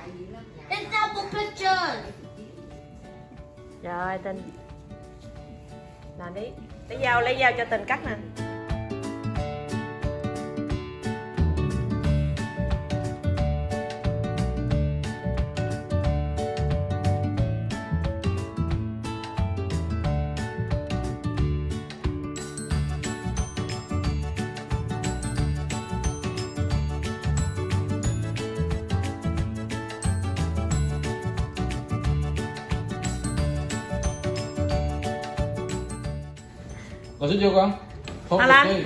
It's double picture. Rồi Tình làm đi, lấy dao cho Tình cắt nè. Có xích vô con. Talan.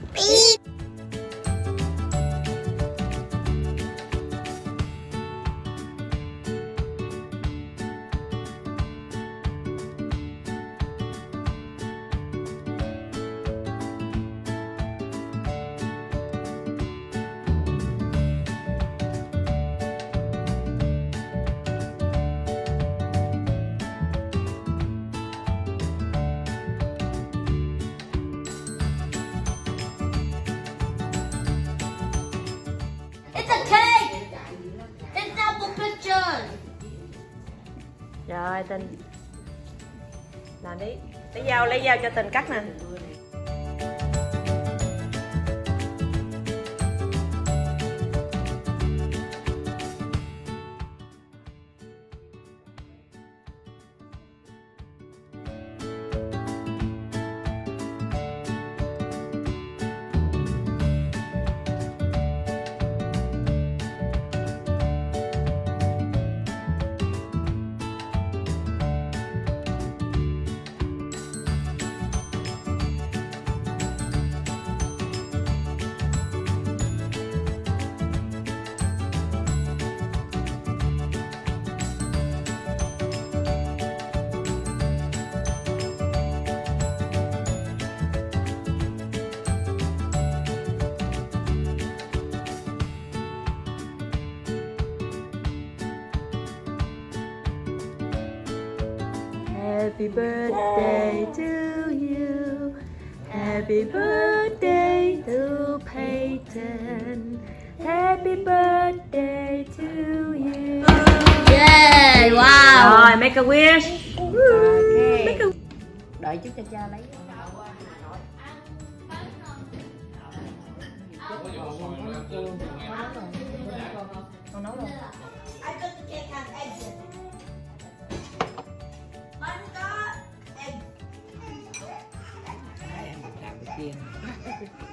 It's a cake. It's double picture. Rồi Tình làm đi, lấy dao cho Tình cắt nè. Happy birthday to you. Happy birthday to Peyton. Happy birthday to you. Yeah, wow. Rồi, make a wish. Okay. Đợi chút cho cha lấy. Con nấu luôn. I bet the cake has eggs in it. Mine got eggs. làm cái kia